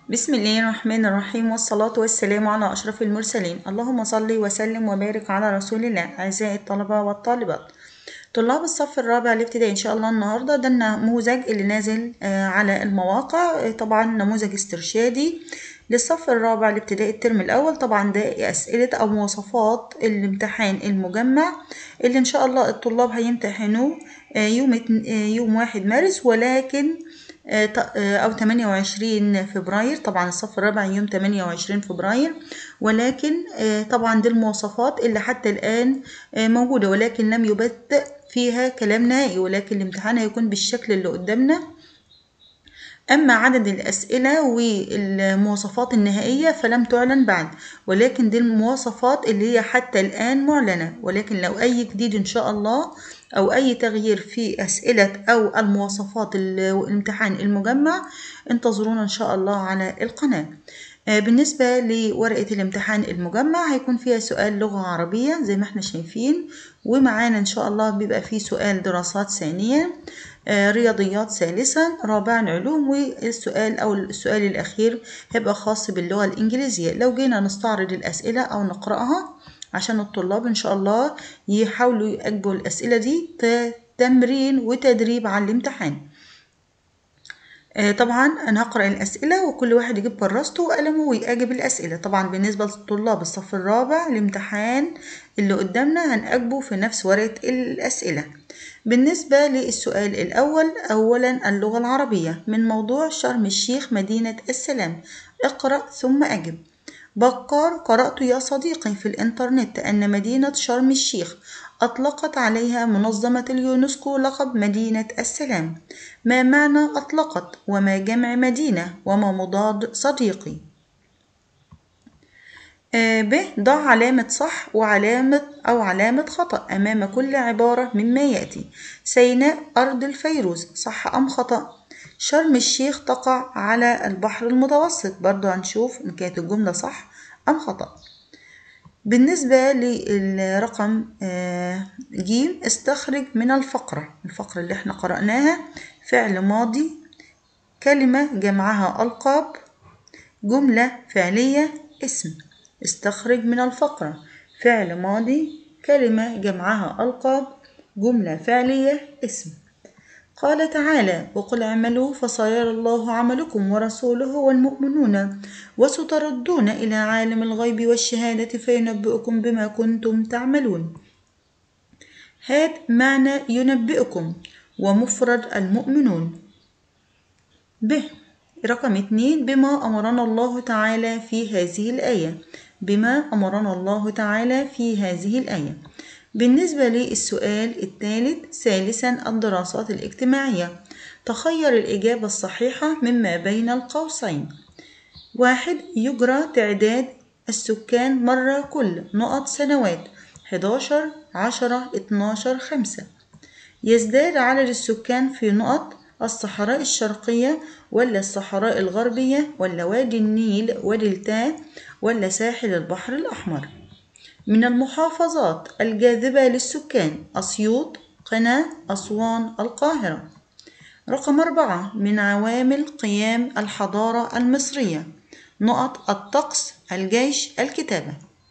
بسم الله الرحمن الرحيم، والصلاة والسلام على أشرف المرسلين. اللهم صل وسلم وبارك على رسول الله. أعزائي الطلبة والطالبات، طلاب الصف الرابع الابتدائي، إن شاء الله النهاردة ده النموذج اللي نازل على المواقع. طبعا نموذج استرشادي للصف الرابع الابتدائي الترم الأول. طبعا ده أسئلة أو مواصفات الامتحان المجمع اللي إن شاء الله الطلاب هيمتحنوه يوم 1 مارس، ولكن أو 28 فبراير. طبعا الصف الرابع يوم 28 فبراير، ولكن طبعا دي المواصفات اللي حتى الآن موجودة، ولكن لم يبت فيها كلام نهائي، ولكن الامتحان هيكون بالشكل اللي قدامنا. أما عدد الأسئلة والمواصفات النهائية فلم تعلن بعد، ولكن دي المواصفات اللي هي حتى الآن معلنة. ولكن لو أي جديد إن شاء الله أو أي تغيير في أسئلة أو المواصفات الامتحان المجمع انتظرونا إن شاء الله على القناة. بالنسبة لورقة الامتحان المجمع هيكون فيها سؤال لغة عربية زي ما احنا شايفين، ومعانا إن شاء الله بيبقى فيه سؤال دراسات ثانية، رياضيات ثالثا، رابعا علوم، والسؤال أو السؤال الأخير هيبقى خاص باللغة الإنجليزية. لو جينا نستعرض الأسئلة أو نقرأها عشان الطلاب إن شاء الله يحاولوا يجيبوا الأسئلة دي تمرين وتدريب على الامتحان. طبعا أنا هقرأ الأسئلة وكل واحد يجيب كراسته وقلمه ويجيب الأسئلة. طبعا بالنسبة لطلاب الصف الرابع الامتحان اللي قدامنا هنجيبه في نفس ورقة الأسئلة. بالنسبة للسؤال الأول، أولا اللغة العربية من موضوع شرم الشيخ مدينة السلام. اقرأ ثم أجب. بكار: قرأت يا صديقي في الإنترنت أن مدينة شرم الشيخ أطلقت عليها منظمة اليونسكو لقب مدينة السلام. ما معنى أطلقت؟ وما جمع مدينة؟ وما مضاد صديقي؟ ب. ضع علامة صح وعلامة أو علامة خطأ أمام كل عبارة مما يأتي. سيناء أرض الفيروز، صح أم خطأ؟ شرم الشيخ تقع على البحر المتوسط، برضو هنشوف إن كانت الجملة صح أم خطأ. بالنسبة للرقم ج، استخرج من الفقرة اللي احنا قرأناها فعل ماضي، كلمة جمعها ألقاب، جملة فعلية، اسم. استخرج من الفقرة فعل ماضي، كلمة جمعها ألقاب، جملة فعلية، اسم. قال تعالى: وقل اعملوا فسيرى الله عملكم ورسوله والمؤمنون وستردون إلى عالم الغيب والشهادة فينبئكم بما كنتم تعملون. هات معنى ينبئكم ومفرد المؤمنون. ب. رقم 2، بما أمرنا الله تعالى في هذه الآية. بما أمرنا الله تعالى في هذه الآية. بالنسبة للسؤال الثالث، ثالثا الدراسات الاجتماعية. تخير الإجابة الصحيحة مما بين القوسين. 1. يجرى تعداد السكان مرة كل سنوات 11 10 12 5. يزداد عدد السكان في الصحراء الشرقية ولا الصحراء الغربية ولا وادي النيل ودلتاه ولا ساحل البحر الأحمر. من المحافظات الجاذبة للسكان: أسيوط، قنا، أسوان، القاهرة. رقم 4، من عوامل قيام الحضارة المصرية: الطقس، الجيش، الكتابة.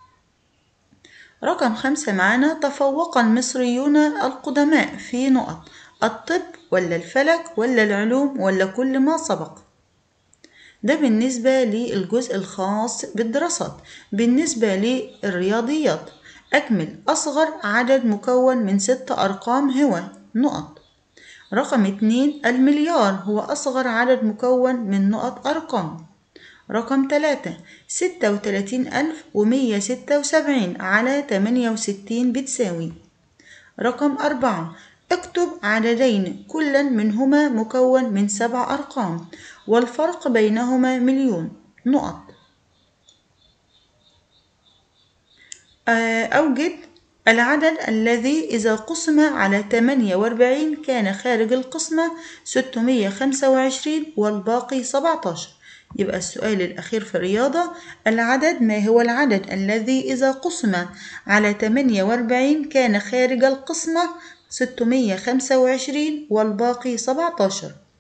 رقم 5 معانا: تفوق المصريون القدماء في الطب ولا الفلك ولا العلوم ولا كل ما سبق. ده بالنسبة للجزء الخاص بالدراسات. بالنسبة للرياضيات، أكمل. أصغر عدد مكون من 6 أرقام هو رقم 2، المليار هو أصغر عدد مكون من أرقام. رقم 3، 36,176 على 68 بتساوي. رقم 4، اكتب عددين كلا منهما مكون من 7 أرقام والفرق بينهما مليون. أوجد العدد الذي إذا قسم على 48 كان خارج القسمة 625 والباقي 17. يبقى السؤال الأخير في الرياضة: العدد، ما هو العدد الذي إذا قسم على 48 كان خارج القسمة 625 والباقي 17؟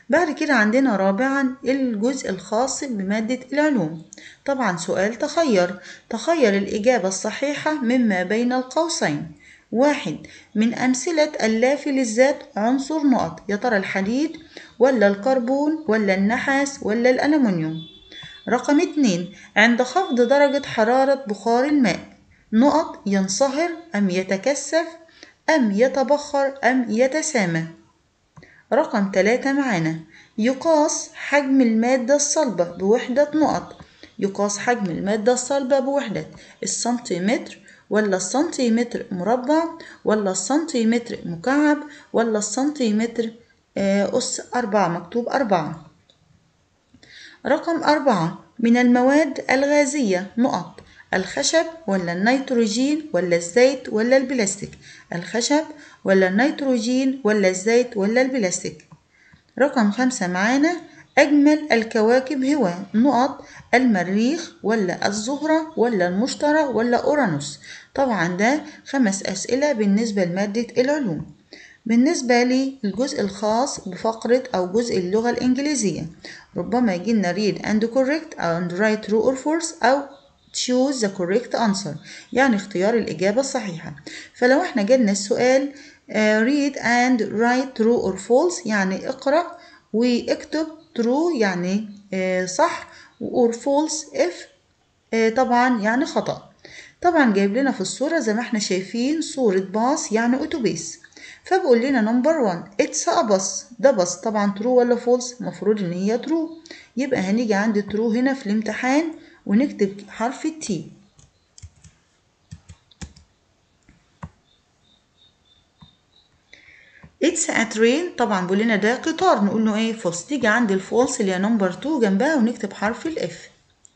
بعد كده عندنا رابعا الجزء الخاص بمادة العلوم. طبعا سؤال تخير الإجابة الصحيحة مما بين القوسين. 1. من أمثلة اللافلزات عنصر نقط، يا ترى الحديد ولا الكربون ولا النحاس ولا الألمنيوم. رقم 2. عند خفض درجة حرارة بخار الماء نقط، ينصهر أم يتكثف أم يتبخر أم يتسامى. رقم 3 معانا يقاس حجم المادة الصلبة بوحدة نقط، يقاس حجم المادة الصلبة بوحدة السنتيمتر ولا السنتيمتر مربع ولا السنتيمتر مكعب ولا السنتيمتر أس 4 مكتوب 4. رقم 4 من المواد الغازية نقط، الخشب ولا النيتروجين ولا الزيت ولا البلاستيك، الخشب ولا النيتروجين ولا الزيت ولا البلاستيك. رقم 5 معانا أجمل الكواكب هو نقط، المريخ ولا الزهرة ولا المشتري ولا أورانوس. طبعا ده 5 أسئلة بالنسبة لمادة العلوم. بالنسبة للجزء الخاص بفقرة أو جزء اللغة الإنجليزية، ربما يجينا read and correct and write true or false أو choose the correct answer، يعني اختيار الإجابة الصحيحة. فلو احنا جالنا السؤال read and write true or false يعني اقرأ واكتب true يعني صح or false if طبعا يعني خطأ. طبعا جايب لنا في الصورة زي ما احنا شايفين صورة باص يعني أتوبيس، فبقول لنا نمبر 1 اتس ا باص، ده باص طبعا ترو ولا فولس؟ المفروض ان هي ترو، يبقى هنيجي عند ترو هنا في الامتحان ونكتب حرف التي. اتس ا ترين طبعا بقول لنا ده قطار، نقول له ايه فولس، تيجي عند الفولس اللي هي نمبر 2 جنبها ونكتب حرف الاف.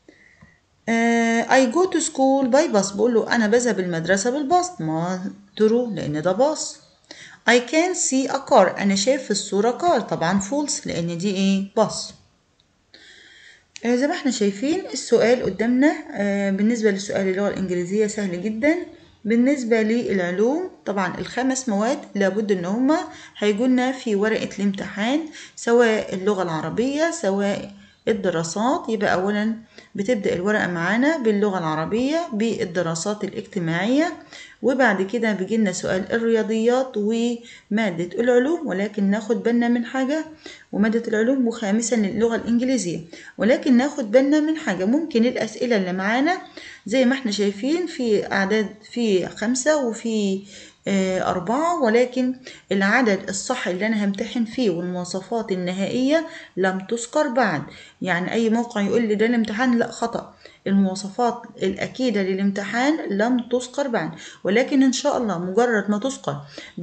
I go to school by bus، بقول له انا بذهب المدرسة بالباص، ما ترو لان ده باص. I can see a car، أنا شايف في الصورة كار، طبعا فولس لأن دي إيه باص. زي ما احنا شايفين السؤال قدامنا بالنسبة للسؤال اللغة الإنجليزية سهل جدا. بالنسبة للعلوم طبعا ال5 مواد لابد إن هما هيجولنا في ورقة الامتحان، سواء اللغة العربية سواء الدراسات. يبقى أولا بتبدأ الورقة معانا باللغة العربية بالدراسات الاجتماعية، وبعد كده بيجيلنا سؤال الرياضيات ومادة العلوم، ولكن ناخد بالنا من حاجة ومادة العلوم، وخامسا اللغة الإنجليزية. ولكن ناخد بالنا من حاجة، ممكن الأسئلة اللي معانا زي ما احنا شايفين في أعداد في 5 وفي 4، ولكن العدد الصح اللي أنا همتحن فيه والمواصفات النهائية لم تذكر بعد. يعني أي موقع يقول لي ده الامتحان لا، خطأ، المواصفات الأكيدة للامتحان لم تذكر بعد، ولكن إن شاء الله مجرد ما تذكر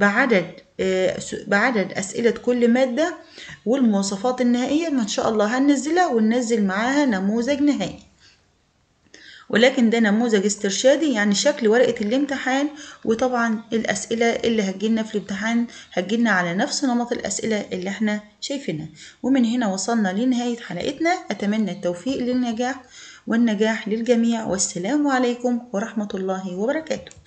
بعدد أسئلة كل مادة والمواصفات النهائية ما إن شاء الله هننزلها وننزل معاها نموذج نهائي. ولكن ده نموذج استرشادي يعني شكل ورقة الامتحان، وطبعا الأسئلة اللي هتجيلنا في الامتحان هتجيلنا على نفس نمط الأسئلة اللي احنا شايفينها. ومن هنا وصلنا لنهاية حلقتنا، أتمنى التوفيق للنجاح والنجاح للجميع، والسلام عليكم ورحمة الله وبركاته.